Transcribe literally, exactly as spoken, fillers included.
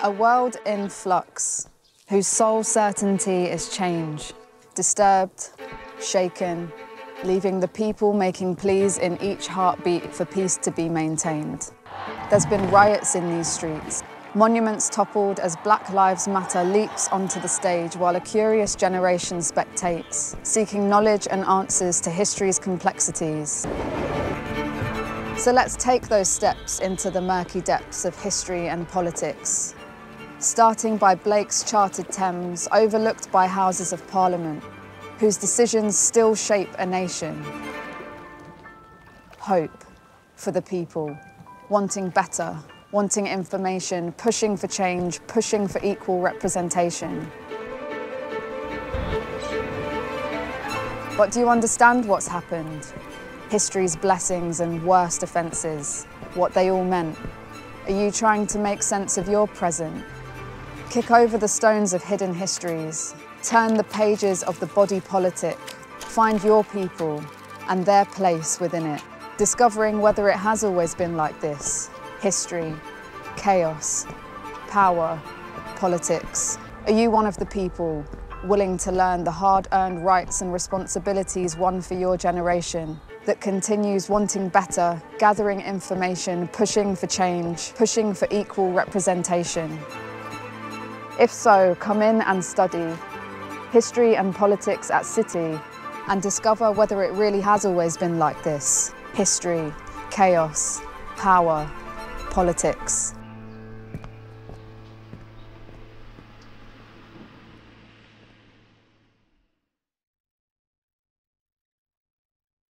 A world in flux, whose sole certainty is change, disturbed, shaken, leaving the people making pleas in each heartbeat for peace to be maintained. There's been riots in these streets, monuments toppled as Black Lives Matter leaps onto the stage while a curious generation spectates, seeking knowledge and answers to history's complexities. So let's take those steps into the murky depths of history and politics, starting by Blake's charted Thames, overlooked by Houses of Parliament, whose decisions still shape a nation. Hope for the people, wanting better, wanting information, pushing for change, pushing for equal representation. But do you understand what's happened? History's blessings and worst offences, what they all meant. Are you trying to make sense of your present? Kick over the stones of hidden histories, turn the pages of the body politic, find your people and their place within it, discovering whether it has always been like this. History, chaos, power, politics. Are you one of the people willing to learn the hard-earned rights and responsibilities won for your generation that continues wanting better, gathering information, pushing for change, pushing for equal representation? If so, come in and study history and politics at City and discover whether it really has always been like this. History, chaos, power, politics.